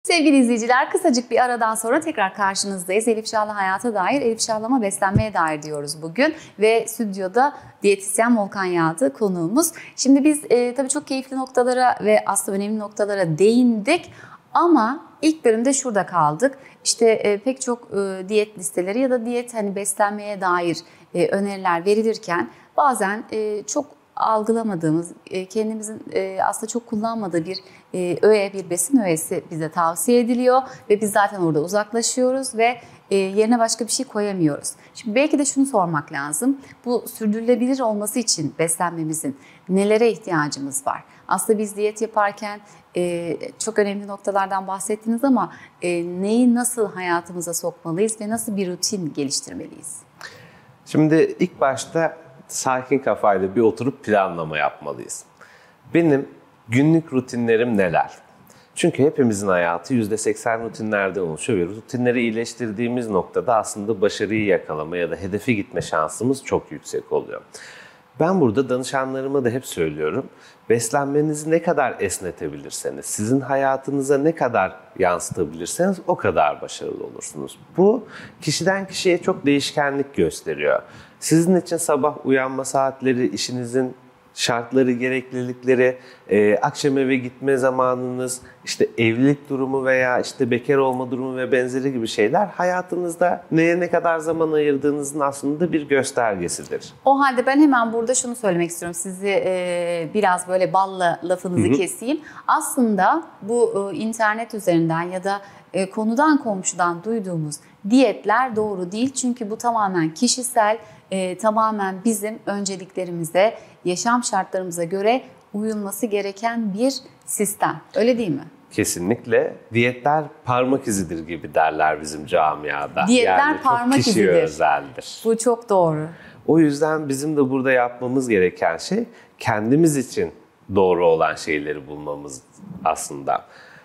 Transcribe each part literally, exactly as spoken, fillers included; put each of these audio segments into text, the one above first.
Sevgili izleyiciler, kısacık bir aradan sonra tekrar karşınızdayız. Elif Şah'la hayata dair, Elif Şah'lama beslenmeye dair diyoruz bugün. Ve stüdyoda diyetisyen Volkan Yağdı konuğumuz. Şimdi biz e, tabii çok keyifli noktalara ve aslında önemli noktalara değindik. Ama ilk bölümde şurada kaldık. İşte e, pek çok e, diyet listeleri ya da diyet hani beslenmeye dair e, öneriler verilirken bazen e, çok algılamadığımız, kendimizin aslında çok kullanmadığı bir öğe, bir besin öğesi bize tavsiye ediliyor ve biz zaten orada uzaklaşıyoruz ve yerine başka bir şey koyamıyoruz. Şimdi belki de şunu sormak lazım. Bu sürdürülebilir olması için beslenmemizin nelere ihtiyacımız var? Aslında biz diyet yaparken çok önemli noktalardan bahsettiniz ama neyi nasıl hayatımıza sokmalıyız ve nasıl bir rutin geliştirmeliyiz? Şimdi ilk başta sakin kafayla bir oturup planlama yapmalıyız. Benim günlük rutinlerim neler? Çünkü hepimizin hayatı yüzde seksen rutinlerden oluşuyor ve rutinleri iyileştirdiğimiz noktada aslında başarıyı yakalama ya da hedefe gitme şansımız çok yüksek oluyor. Ben burada danışanlarıma da hep söylüyorum. Beslenmenizi ne kadar esnetebilirseniz, sizin hayatınıza ne kadar yansıtabilirseniz o kadar başarılı olursunuz. Bu kişiden kişiye çok değişkenlik gösteriyor. Sizin için sabah uyanma saatleri, işinizin şartları, gereklilikleri, e, akşam eve gitme zamanınız, işte evlilik durumu veya işte bekar olma durumu ve benzeri gibi şeyler hayatınızda neye ne kadar zaman ayırdığınızın aslında bir göstergesidir. O halde ben hemen burada şunu söylemek istiyorum. Sizi e, biraz böyle balla lafınızı Hı-hı. keseyim. Aslında bu e, internet üzerinden ya da e, konudan komşudan duyduğumuz diyetler doğru değil. Çünkü bu tamamen kişisel, e, tamamen bizim önceliklerimize, yaşam şartlarımıza göre uyulması gereken bir sistem. Öyle değil mi? Kesinlikle. Diyetler parmak izidir gibi derler bizim camiada. Diyetler yani parmak çok kişiye izidir. özeldir. Bu çok doğru. O yüzden bizim de burada yapmamız gereken şey kendimiz için doğru olan şeyleri bulmamız aslında.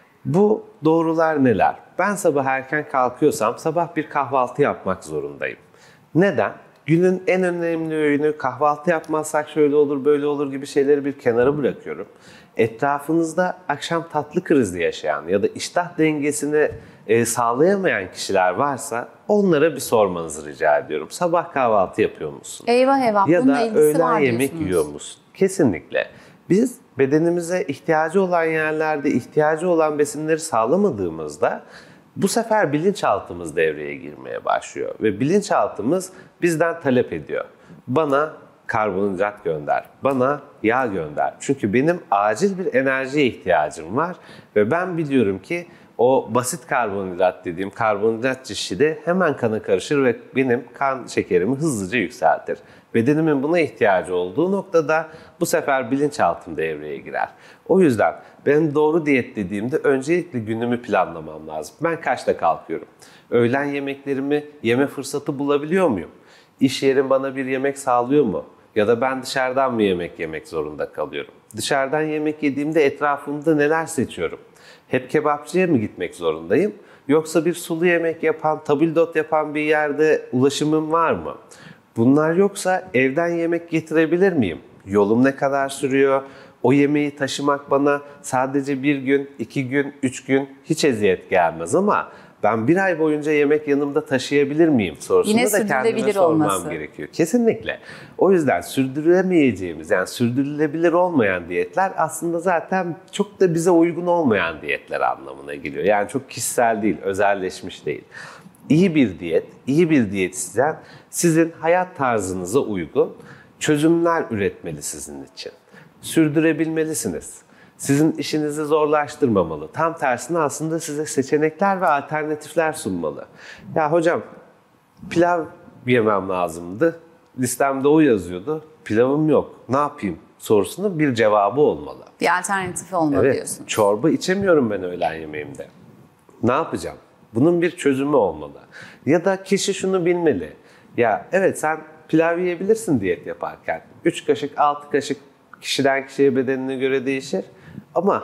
Bu doğrular neler? Ben sabah erken kalkıyorsam sabah bir kahvaltı yapmak zorundayım. Neden? Günün en önemli öğünü kahvaltı yapmazsak şöyle olur böyle olur gibi şeyleri bir kenara bırakıyorum. Etrafınızda akşam tatlı krizi yaşayan ya da iştah dengesini e, sağlayamayan kişiler varsa onlara bir sormanızı rica ediyorum. Sabah kahvaltı yapıyor musun? Eyvah eyvah ya bununla da ilgisi öğlen var yemek diyorsunuz. yiyor musun? Kesinlikle. Biz bedenimize ihtiyacı olan yerlerde ihtiyacı olan besinleri sağlamadığımızda bu sefer bilinçaltımız devreye girmeye başlıyor ve bilinçaltımız bizden talep ediyor. Bana karbonhidrat gönder, bana yağ gönder. Çünkü benim acil bir enerjiye ihtiyacım var ve ben biliyorum ki o basit karbonhidrat dediğim karbonhidrat çeşidi hemen kana karışır ve benim kan şekerimi hızlıca yükseltir. Bedenimin buna ihtiyacı olduğu noktada bu sefer bilinçaltım devreye girer. O yüzden ben doğru diyet dediğimde öncelikle günümü planlamam lazım. Ben kaçta kalkıyorum? Öğlen yemeklerimi yeme fırsatı bulabiliyor muyum? İş yerim bana bir yemek sağlıyor mu? Ya da ben dışarıdan mı yemek yemek zorunda kalıyorum? Dışarıdan yemek yediğimde etrafımda neler seçiyorum? Hep kebapçıya mı gitmek zorundayım? Yoksa bir sulu yemek yapan, tabildot yapan bir yerde ulaşımım var mı? Bunlar yoksa evden yemek getirebilir miyim? Yolum ne kadar sürüyor? O yemeği taşımak bana sadece bir gün, iki gün, üç gün hiç eziyet gelmez ama ben bir ay boyunca yemek yanımda taşıyabilir miyim sorusunu Yine da kendime sormam olması. gerekiyor. Kesinlikle. O yüzden sürdüremeyeceğimiz, yani sürdürülebilir olmayan diyetler aslında zaten çok da bize uygun olmayan diyetler anlamına geliyor. Yani çok kişisel değil, özelleşmiş değil. İyi bir diyet, iyi bir diyetisyen sizin hayat tarzınıza uygun çözümler üretmeli sizin için. Sürdürebilmelisiniz. Sizin işinizi zorlaştırmamalı. Tam tersine aslında size seçenekler ve alternatifler sunmalı. Ya hocam pilav yemem lazımdı. Listemde o yazıyordu. Pilavım yok. Ne yapayım sorusunun bir cevabı olmalı. Bir alternatifi olmalı evet, diyorsunuz. Çorba içemiyorum ben öğlen yemeğimde. Ne yapacağım? Bunun bir çözümü olmalı. Ya da kişi şunu bilmeli. Ya evet sen pilav yiyebilirsin diyet yaparken. üç kaşık, altı kaşık kişiden kişiye bedenine göre değişir. Ama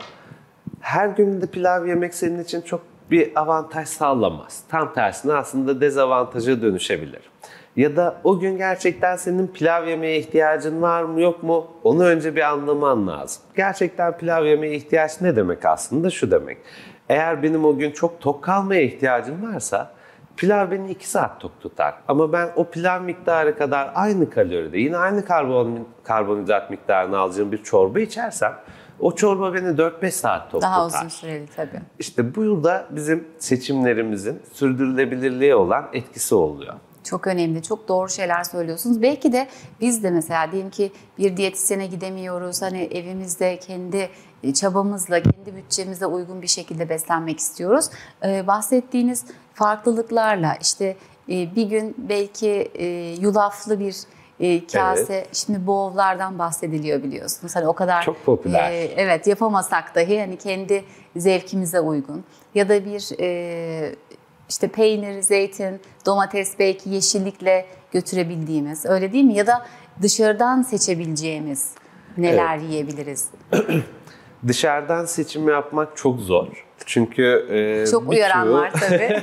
her gün de pilav yemek senin için çok bir avantaj sağlamaz. Tam tersine aslında dezavantaja dönüşebilir. Ya da o gün gerçekten senin pilav yemeye ihtiyacın var mı yok mu? Onu önce bir anlaman lazım. Gerçekten pilav yemeye ihtiyaç ne demek aslında? Şu demek. Eğer benim o gün çok tok kalmaya ihtiyacım varsa pilav beni iki saat tok tutar. Ama ben o pilav miktarı kadar aynı kaloride yine aynı karbon, karbonhidrat miktarını alacağım bir çorba içersem o çorba beni dört beş saat tok Daha tutar. uzun süreli tabii. İşte bu yılda bizim seçimlerimizin sürdürülebilirliğe olan etkisi oluyor. Çok önemli, çok doğru şeyler söylüyorsunuz. Belki de biz de mesela diyelim ki bir diyetisyene gidemiyoruz. Hani evimizde kendi çabamızla, kendi bütçemize uygun bir şekilde beslenmek istiyoruz. Ee, bahsettiğiniz farklılıklarla işte e, bir gün belki e, yulaflı bir e, kase, evet. Şimdi bowl'lardan bahsediliyor biliyorsunuz. Hani o kadar çok popüler. E, evet yapamasak dahi hani kendi zevkimize uygun ya da bir e, İşte peynir, zeytin, domates belki yeşillikle götürebildiğimiz, öyle değil mi? Ya da dışarıdan seçebileceğimiz neler evet. yiyebiliriz? Dışarıdan seçim yapmak çok zor. Çünkü e, çok uyaran çoğu... var tabii.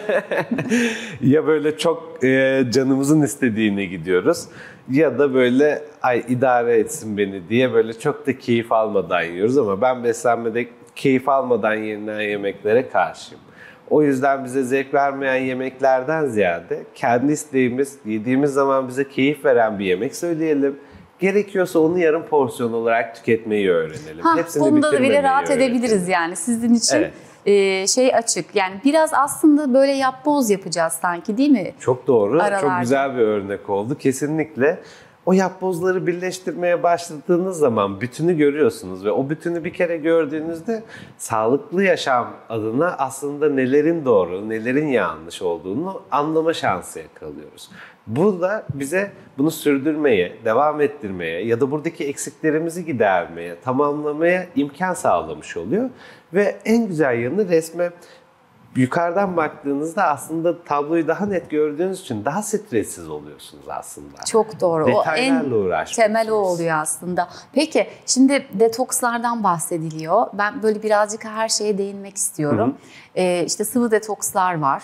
Ya böyle çok e, canımızın istediğine gidiyoruz ya da böyle ay idare etsin beni diye böyle çok da keyif almadan yiyoruz ama ben beslenmede keyif almadan yenilen yemeklere karşıyım. O yüzden bize zevk vermeyen yemeklerden ziyade kendi isteğimiz, yediğimiz zaman bize keyif veren bir yemek söyleyelim. Gerekiyorsa onu yarım porsiyon olarak tüketmeyi öğrenelim. Ha, bunda da bile rahat öğrenelim. edebiliriz yani sizin için. Evet. e, şey açık. Yani biraz aslında böyle yapboz yapacağız sanki, değil mi? Çok doğru. Aralarda. Çok güzel bir örnek oldu. Kesinlikle. O yapbozları birleştirmeye başladığınız zaman bütünü görüyorsunuz ve o bütünü bir kere gördüğünüzde sağlıklı yaşam adına aslında nelerin doğru, nelerin yanlış olduğunu anlama şansı yakalıyoruz. Bu da bize bunu sürdürmeye, devam ettirmeye ya da buradaki eksiklerimizi gidermeye, tamamlamaya imkan sağlamış oluyor. Ve en güzel yanı resme yukarıdan baktığınızda aslında tabloyu daha net gördüğünüz için daha stressiz oluyorsunuz aslında. Çok doğru. Detaylarla o en temel o oluyor aslında. Peki şimdi detokslardan bahsediliyor. Ben böyle birazcık her şeye değinmek istiyorum. Hı hı. Ee, işte sıvı detokslar var.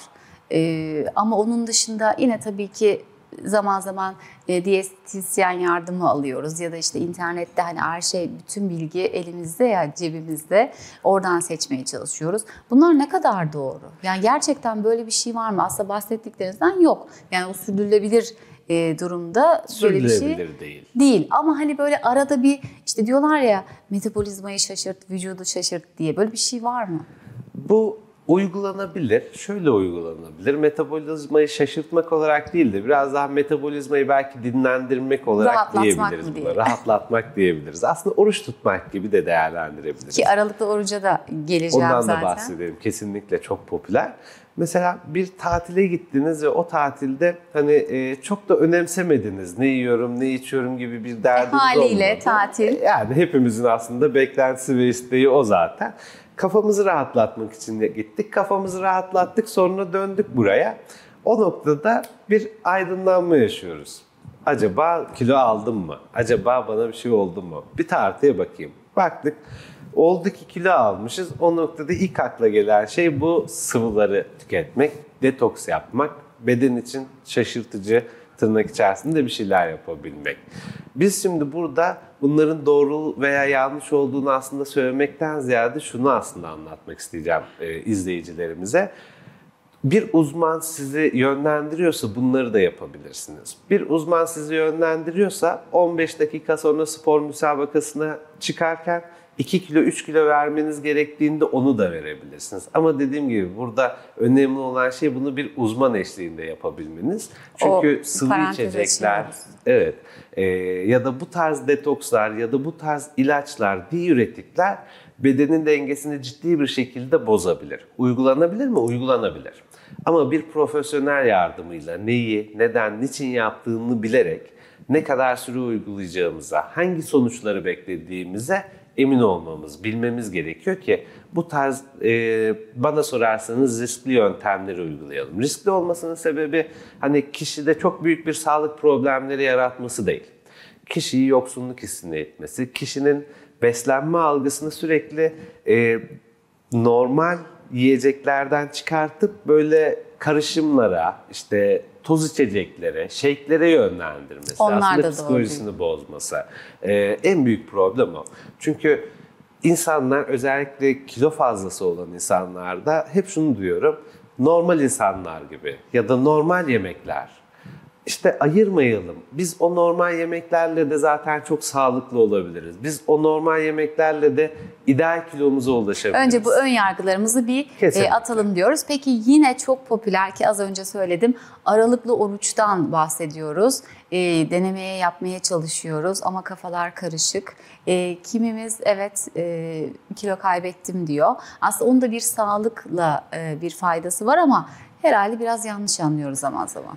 Ee, ama onun dışında yine tabii ki zaman zaman e, diyetisyen yardımı alıyoruz ya da işte internette hani her şey, bütün bilgi elimizde ya cebimizde, oradan seçmeye çalışıyoruz. Bunlar ne kadar doğru? Yani gerçekten böyle bir şey var mı? Aslında bahsettiklerinizden yok. Yani o sürdürülebilir e, durumda böyle bir şey değil. Değil. Ama hani böyle arada bir işte diyorlar ya metabolizmayı şaşırt, vücudu şaşırt diye, böyle bir şey var mı? Bu uygulanabilir. Şöyle uygulanabilir. Metabolizmayı şaşırtmak olarak değil de biraz daha metabolizmayı belki dinlendirmek olarak diyebiliriz buna. Rahatlatmak diyebiliriz. Aslında oruç tutmak gibi de değerlendirebiliriz. Ki aralıklı oruca da geleceğim Ondan zaten. Ondan da bahsedelim. Kesinlikle çok popüler. Mesela bir tatile gittiniz ve o tatilde hani e, çok da önemsemediniz. Ne yiyorum, ne içiyorum gibi bir derdiniz olmadı. Haliyle tatil. Yani hepimizin aslında beklentisi ve isteği o zaten. Kafamızı rahatlatmak için de gittik. Kafamızı rahatlattık, sonra döndük buraya. O noktada bir aydınlanma yaşıyoruz. Acaba kilo aldım mı? Acaba bana bir şey oldu mu? Bir tartıya bakayım. Baktık. Oldu ki kilo almışız. O noktada ilk akla gelen şey bu sıvıları tüketmek, detoks yapmak, beden için şaşırtıcı, tırnak içerisinde bir şeyler yapabilmek. Biz şimdi burada bunların doğru veya yanlış olduğunu aslında söylemekten ziyade şunu aslında anlatmak isteyeceğim e, izleyicilerimize. Bir uzman sizi yönlendiriyorsa bunları da yapabilirsiniz. Bir uzman sizi yönlendiriyorsa on beş dakika sonra spor müsabakasına çıkarken iki kilo üç kilo vermeniz gerektiğinde onu da verebilirsiniz. Ama dediğim gibi burada önemli olan şey bunu bir uzman eşliğinde yapabilmeniz. Çünkü o sıvı içecekler, evet, e, ya da bu tarz detokslar ya da bu tarz ilaçlar, diüretikler bedenin dengesini ciddi bir şekilde bozabilir. Uygulanabilir mi? Uygulanabilir. Ama bir profesyonel yardımıyla neyi, neden, niçin yaptığını bilerek ne kadar süre uygulayacağımıza, hangi sonuçları beklediğimize emin olmamız, bilmemiz gerekiyor ki bu tarz e, bana sorarsanız riskli yöntemleri uygulayalım. Riskli olmasının sebebi hani kişide çok büyük bir sağlık problemleri yaratması değil. Kişiyi yoksunluk hissine etmesi, kişinin beslenme algısını sürekli e, normal yiyeceklerden çıkartıp böyle karışımlara, işte toz içeceklere, shake'lere yönlendirmesi. Onlar aslında da psikolojisini bozması. Ee, en büyük problem o. Çünkü insanlar, özellikle kilo fazlası olan insanlarda hep şunu diyorum. Normal insanlar gibi ya da normal yemekler. İşte ayırmayalım. Biz o normal yemeklerle de zaten çok sağlıklı olabiliriz. Biz o normal yemeklerle de ideal kilomuza ulaşabiliriz. Önce bu ön yargılarımızı bir e, atalım diyoruz. Peki yine çok popüler ki az önce söyledim, aralıklı oruçtan bahsediyoruz. E, denemeye yapmaya çalışıyoruz ama kafalar karışık. E, kimimiz evet e, kilo kaybettim diyor. Aslında onun da bir sağlıkla e, bir faydası var ama herhalde biraz yanlış anlıyoruz zaman zaman.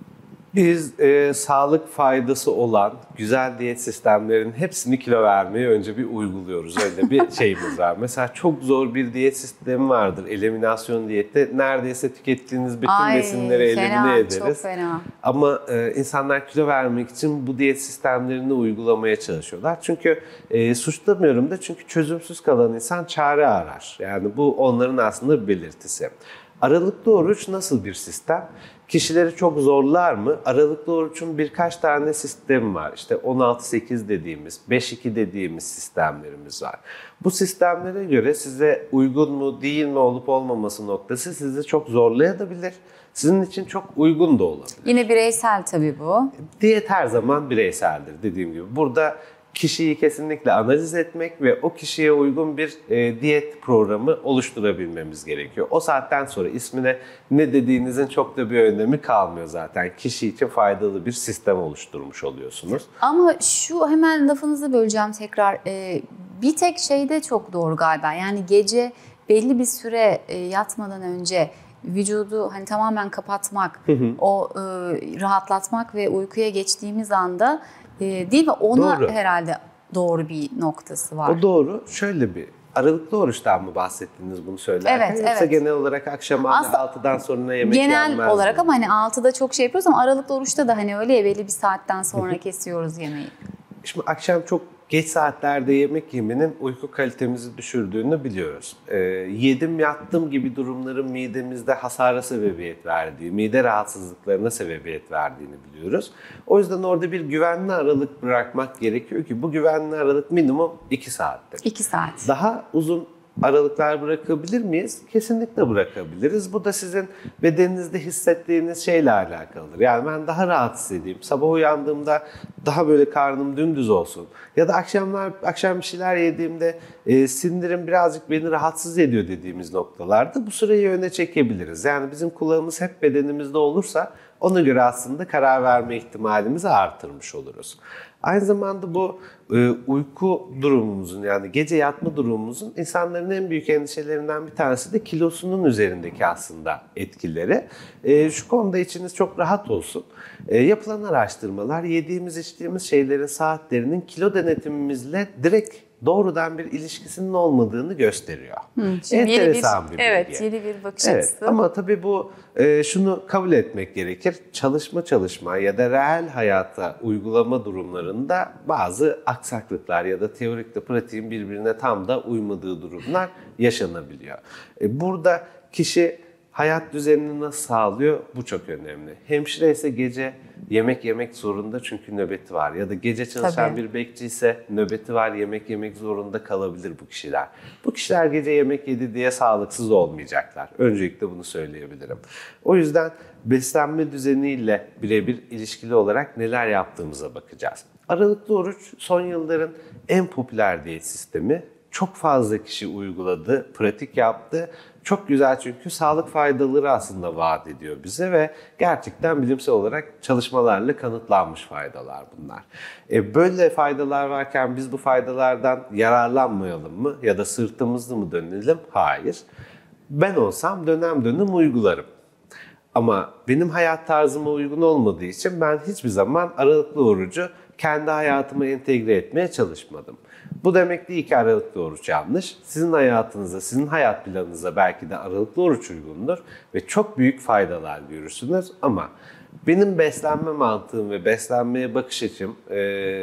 Biz e, sağlık faydası olan güzel diyet sistemlerinin hepsini kilo vermeye önce bir uyguluyoruz. Öyle bir şeyimiz var. Mesela çok zor bir diyet sistemi vardır. Eliminasyon diyette neredeyse tükettiğiniz bütün Ay, besinleri fena, elimine ederiz. Çok fena. Ama e, insanlar kilo vermek için bu diyet sistemlerini uygulamaya çalışıyorlar. Çünkü e, suçlamıyorum da çünkü çözümsüz kalan insan çare arar. Yani bu onların aslında bir belirtisi. Aralıklı oruç nasıl bir sistem? Kişileri çok zorlar mı? Aralıklı oruçun birkaç tane sistemi var. İşte on altı sekiz dediğimiz, beş iki dediğimiz sistemlerimiz var. Bu sistemlere göre size uygun mu, değil mi olup olmaması noktası sizi çok zorlayabilir. Sizin için çok uygun da olabilir. Yine bireysel tabii bu. Diyet her zaman bireyseldir dediğim gibi. Burada kişiyi kesinlikle analiz etmek ve o kişiye uygun bir e, diyet programı oluşturabilmemiz gerekiyor. O saatten sonra ismine ne dediğinizin çok da bir önemi kalmıyor zaten. Kişi için faydalı bir sistem oluşturmuş oluyorsunuz. Ama şu, hemen lafınızı böleceğim tekrar. Ee, bir tek şey de çok doğru galiba. Yani gece belli bir süre e, yatmadan önce vücudu hani tamamen kapatmak, hı hı. o e, rahatlatmak ve uykuya geçtiğimiz anda e, değil mi? Ona doğru. Herhalde doğru bir noktası var. O doğru. Şöyle bir aralıklı oruçtan mı bahsettiniz bunu söylerken? Evet, Yoksa evet. genel olarak akşam altıdan sonra yemek genel yenmez olarak mi? Ama hani altıda çok şey yapıyoruz ama aralıklı oruçta da hani öyle ya, belli bir saatten sonra kesiyoruz yemeği. Şimdi akşam çok geç saatlerde yemek yemenin uyku kalitemizi düşürdüğünü biliyoruz. Ee, yedim yattım gibi durumların midemizde hasara sebebiyet verdiği, mide rahatsızlıklarına sebebiyet verdiğini biliyoruz. O yüzden orada bir güvenli aralık bırakmak gerekiyor ki bu güvenli aralık minimum iki saattir. iki saat. Daha uzun aralıklar bırakabilir miyiz? Kesinlikle bırakabiliriz. Bu da sizin bedeninizde hissettiğiniz şeyle alakalıdır. Yani ben daha rahat hissedeyim. Sabah uyandığımda daha böyle karnım dümdüz olsun. Ya da akşamlar akşam bir şeyler yediğimde e, sindirim birazcık beni rahatsız ediyor dediğimiz noktalarda bu süreyi öne çekebiliriz. Yani bizim kulağımız hep bedenimizde olursa ona göre aslında karar verme ihtimalimizi artırmış oluruz. Aynı zamanda bu e, uyku durumumuzun, yani gece yatma durumumuzun insanların en büyük endişelerinden bir tanesi de kilosunun üzerindeki aslında etkileri. E, şu konuda içiniz çok rahat olsun. E, yapılan araştırmalar yediğimiz içtiğimiz şeylerin saatlerinin kilo denetimimizle direkt doğrudan bir ilişkisinin olmadığını gösteriyor. Hı, Enteresan bir, bir bilgi. Evet, yeni bir bakış evet, açısı. ama tabii bu e, şunu kabul etmek gerekir. Çalışma çalışma ya da reel hayata uygulama durumlarında bazı aksaklıklar ya da teorikle pratiğin birbirine tam da uymadığı durumlar yaşanabiliyor. E, burada kişi hayat düzenini nasıl sağlıyor? Bu çok önemli. Hemşire ise gece yemek yemek zorunda çünkü nöbeti var. Ya da gece çalışan Tabii. bir bekçi ise nöbeti var, yemek yemek zorunda kalabilir bu kişiler. Bu kişiler gece yemek yedi diye sağlıksız olmayacaklar. Öncelikle bunu söyleyebilirim. O yüzden beslenme düzeniyle birebir ilişkili olarak neler yaptığımıza bakacağız. Aralıklı oruç son yılların en popüler diyet sistemi. Çok fazla kişi uyguladı, pratik yaptı. Çok güzel çünkü sağlık faydaları aslında vaat ediyor bize ve gerçekten bilimsel olarak çalışmalarla kanıtlanmış faydalar bunlar. E böyle faydalar varken biz bu faydalardan yararlanmayalım mı ya da sırtımızlı mı dönelim? Hayır. Ben olsam dönem dönem uygularım. Ama benim hayat tarzıma uygun olmadığı için ben hiçbir zaman aralıklı orucu kendi hayatıma entegre etmeye çalışmadım. Bu demek değil ki aralıklı oruç yanlış. Sizin hayatınıza, sizin hayat planınıza belki de aralıklı oruç uygundur ve çok büyük faydalar görürsünüz. Ama benim beslenme mantığım ve beslenmeye bakış açım e,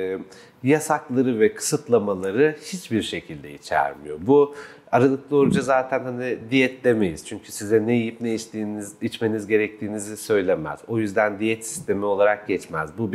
yasakları ve kısıtlamaları hiçbir şekilde içermiyor. Bu aralıklı oruca zaten hani diyet demeyiz. Çünkü size ne yiyip ne içtiğiniz, içmeniz gerektiğinizi söylemez. O yüzden diyet sistemi olarak geçmez. Bu bir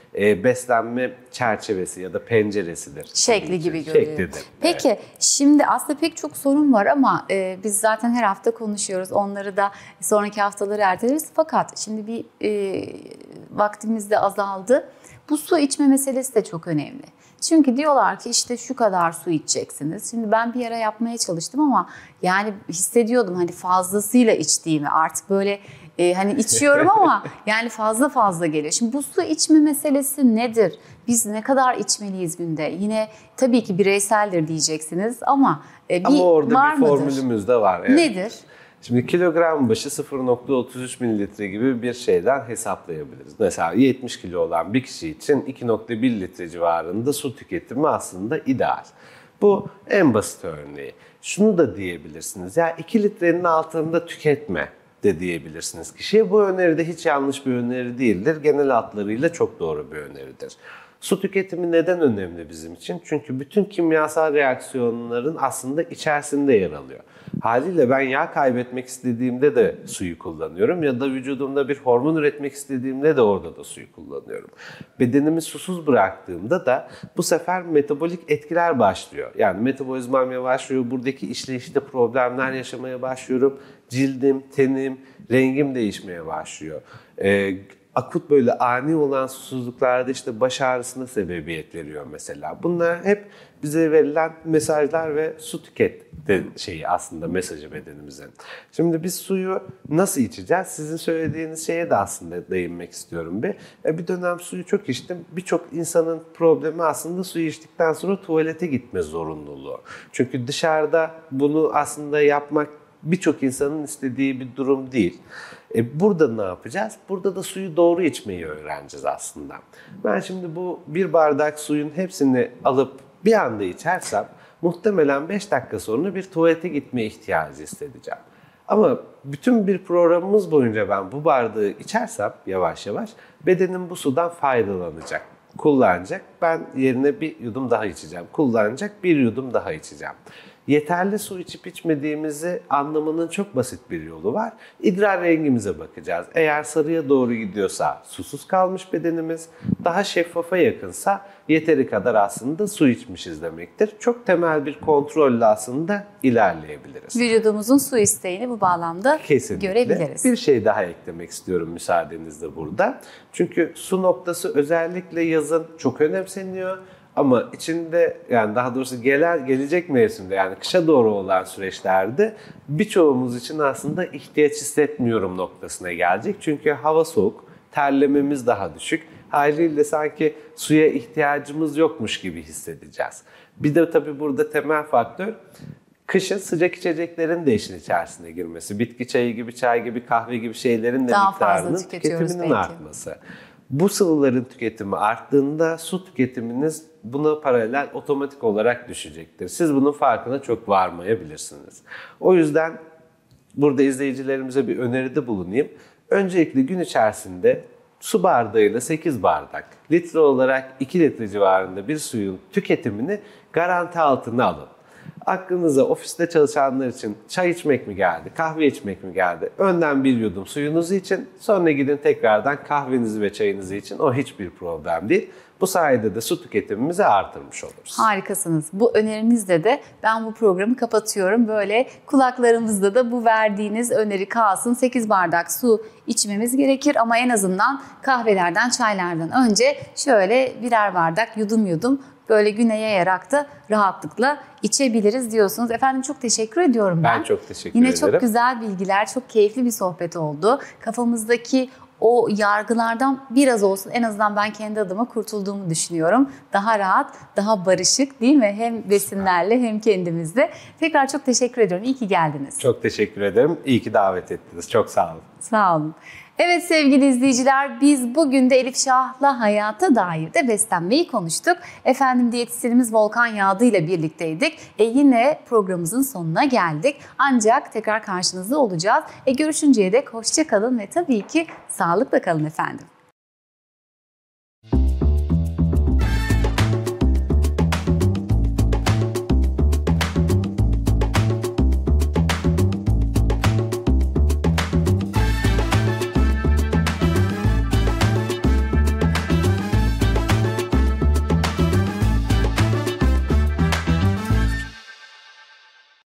e, beslenme çerçevesi ya da penceresidir. Şekli gibi görünüyor. Şeklidir. Peki evet. Şimdi aslında pek çok sorun var ama e, biz zaten her hafta konuşuyoruz. Onları da sonraki haftaları erteleriz. Fakat şimdi bir e, vaktimiz de azaldı. Bu su içme meselesi de çok önemli. Çünkü diyorlar ki işte şu kadar su içeceksiniz. Şimdi ben bir ara yapmaya çalıştım ama yani hissediyordum hani fazlasıyla içtiğimi. Artık böyle e, hani içiyorum ama yani fazla fazla geliyor. Şimdi bu su içme meselesi nedir? Biz ne kadar içmeliyiz günde? Yine tabii ki bireyseldir diyeceksiniz ama e, bir Ama orada var bir mıdır? formülümüz de var. Evet. Nedir? Şimdi kilogram başı sıfır nokta otuz üç mililitre gibi bir şeyden hesaplayabiliriz. Mesela yetmiş kilo olan bir kişi için iki nokta bir litre civarında su tüketimi aslında ideal. Bu en basit örneği. Şunu da diyebilirsiniz. Ya iki litrenin altında tüketme de diyebilirsiniz kişiye. Bu öneri de hiç yanlış bir öneri değildir. Genel hatlarıyla çok doğru bir öneridir. Su tüketimi neden önemli bizim için? Çünkü bütün kimyasal reaksiyonların aslında içerisinde yer alıyor. Haliyle ben yağ kaybetmek istediğimde de suyu kullanıyorum ya da vücudumda bir hormon üretmek istediğimde de orada da suyu kullanıyorum. Bedenimi susuz bıraktığımda da bu sefer metabolik etkiler başlıyor. Yani metabolizmam yavaşlıyor, buradaki işleyişte problemler yaşamaya başlıyorum. Cildim, tenim, rengim değişmeye başlıyor. Ee, akut böyle ani olan susuzluklarda işte baş ağrısına sebebiyet veriyor mesela. Bunlar hep bize verilen mesajlar ve su tüket de şeyi aslında mesajı bedenimizin. Şimdi biz suyu nasıl içeceğiz? Sizin söylediğiniz şeye de aslında değinmek istiyorum bir. E bir dönem suyu çok içtim. Birçok insanın problemi aslında suyu içtikten sonra tuvalete gitme zorunluluğu. Çünkü dışarıda bunu aslında yapmak birçok insanın istediği bir durum değil. E burada ne yapacağız? Burada da suyu doğru içmeyi öğreneceğiz aslında. Ben şimdi bu bir bardak suyun hepsini alıp bir anda içersem muhtemelen beş dakika sonra bir tuvalete gitmeye ihtiyacı hissedeceğim. Ama bütün bir programımız boyunca ben bu bardağı içersem yavaş yavaş bedenim bu sudan faydalanacak, kullanacak. Ben yerine bir yudum daha içeceğim, kullanacak, bir yudum daha içeceğim. Yeterli su içip içmediğimizi anlamanın çok basit bir yolu var. İdrar rengimize bakacağız. Eğer sarıya doğru gidiyorsa susuz kalmış bedenimiz, daha şeffafa yakınsa yeteri kadar aslında su içmişiz demektir. Çok temel bir kontrolle aslında ilerleyebiliriz. Vücudumuzun su isteğini bu bağlamda Kesinlikle. görebiliriz. Bir şey daha eklemek istiyorum müsaadenizle burada. Çünkü su noktası özellikle yazın çok önemseniyor. Ama içinde yani daha doğrusu gelen, gelecek mevsimde yani kışa doğru olan süreçlerde birçoğumuz için aslında ihtiyaç hissetmiyorum noktasına gelecek. Çünkü hava soğuk, terlememiz daha düşük. Haliyle sanki suya ihtiyacımız yokmuş gibi hissedeceğiz. Bir de tabii burada temel faktör kışın sıcak içeceklerin de işin içerisine girmesi. Bitki çayı gibi, çay gibi, kahve gibi şeylerin de daha miktarının fazla tüketiyoruz tüketiminin belki. artması. Bu sıvıların tüketimi arttığında su tüketiminiz buna paralel otomatik olarak düşecektir. Siz bunun farkına çok varmayabilirsiniz. O yüzden burada izleyicilerimize bir öneride bulunayım. Öncelikle gün içerisinde su bardağıyla sekiz bardak, litre olarak iki litre civarında bir suyun tüketimini garanti altına alın. Aklınıza ofiste çalışanlar için çay içmek mi geldi, kahve içmek mi geldi? Önden bir yudum suyunuzu için, sonra gidin tekrardan kahvenizi ve çayınızı için. O hiçbir problem değil. Bu sayede de su tüketimimizi artırmış oluruz. Harikasınız. Bu önerinizle de ben bu programı kapatıyorum. Böyle kulaklarımızda da bu verdiğiniz öneri kalsın. sekiz bardak su içmemiz gerekir ama en azından kahvelerden, çaylardan önce şöyle birer bardak yudum yudum böyle güne yayarak da rahatlıkla içebiliriz diyorsunuz. Efendim çok teşekkür ediyorum ben. Ben çok teşekkür Yine ederim. Yine çok güzel bilgiler, çok keyifli bir sohbet oldu. Kafamızdaki o yargılardan biraz olsun en azından ben kendi adıma kurtulduğumu düşünüyorum. Daha rahat, daha barışık değil mi? Hem besinlerle hem kendimizle. Tekrar çok teşekkür ediyorum. İyi ki geldiniz. Çok teşekkür ederim. İyi ki davet ettiniz. Çok sağ olun. Sağ olun. Evet sevgili izleyiciler, biz bugün de Elif Şah'la hayata dair de beslenmeyi konuştuk. Efendim diyetisyenimiz Volkan Yağdı ile birlikteydik. E yine programımızın sonuna geldik. Ancak tekrar karşınızda olacağız. E görüşünceye dek hoşça kalın ve tabii ki sağlıkla kalın efendim.